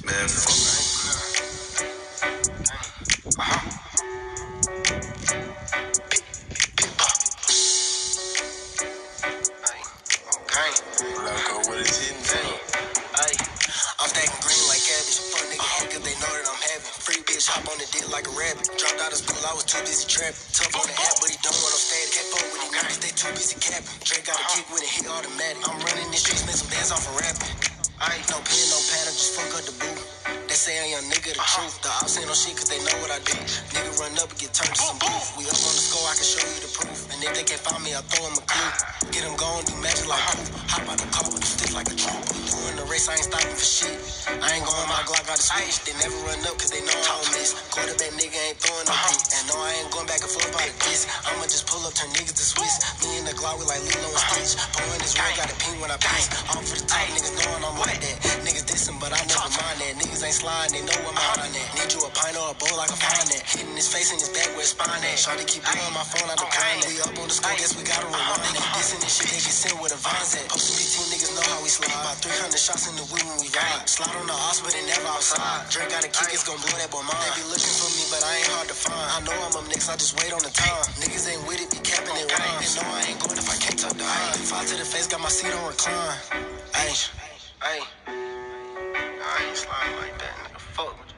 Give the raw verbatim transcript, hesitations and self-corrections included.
Man, fuck. Uh-huh. Okay. Loco with a tin thing. Ay. I'm stacking green like cabbage. Fuck nigga hate cause they know that I'm having. Free bitch hop on the dick like a rabbit. Dropped out of school, I was too busy trapping. Tough on the app, but he don't want no static. Can't fuck with these niggas, they too busy capping. Drake got a kick with it, hit automatic. I'm running these streets, make some dance off of rapping. I ain't no pen, no pattern, just fuck up the booth. They say I'm young nigga, the truth. The ops ain't no shit cause they know what I do. Nigga run up and get turned to some beef. We up on the score, I can show you the proof. And if they can't find me, I throw them a clue. Get them going, do magic like poof. Hop out the car with the stick like a troop. We doing the race, I ain't stopping for shit. I ain't going, my Glock got a switch. They never run up cause they know I don't miss. Quarterback nigga ain't throwing no beat. And no, I ain't going back and forth about a diss. I'ma just pull up, turn niggas to Swiss. Me and the Glock, we like Lilo and Stitch. Pouring this ring, got a ping when I piss. All for the top, niggas knowing I'm like that. Niggas dissing, but I never mind that. Niggas ain't sliding, they know I'm on that. Need you a pint or a bowl, I can find that. Hitting his face and his back where his spine at. Shawty keep blowing my phone, I decline that. We up on the score, guess we gotta rewind that. Dissing this shit, they get sent with a vines at. Post B T niggas know how we slide. About three hundred shots in the wheel when we ride. Slide on the ops, but they never outside. Drake got a kick, it's gon' blow that boy mine. They be looking for me, but I ain't hard to find. I know I'm up next, I just wait on the time. Niggas ain't with it, be capping it rhyme. They know I ain't going if I can't tuck the eye. Five to the face, got my seat on recline. Ayy, ayy. I ain't sliding like that, nigga. Fuck.